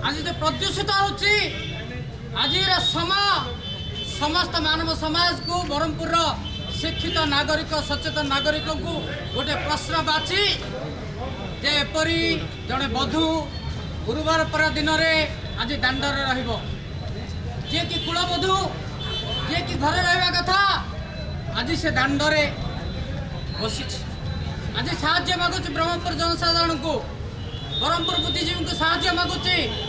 आज जो प्रदूषित होची आज समस्त मानव समाज को ब्रह्मपुर शिक्षित नागरिक सचेतन नागरिक को गोटे प्रश्न बाची जे एपरी जड़े बधू गुरुवार पर दिन में आज दांडर रहिबो जे कि कुलबधू जे कि घर रहा कथा आज से दांडरे बसी आज साहाय्य मागुच ब्रह्मपुर जनसाधारण को ब्रह्मपुर बुद्धिजीवी को साहाय्य मागुची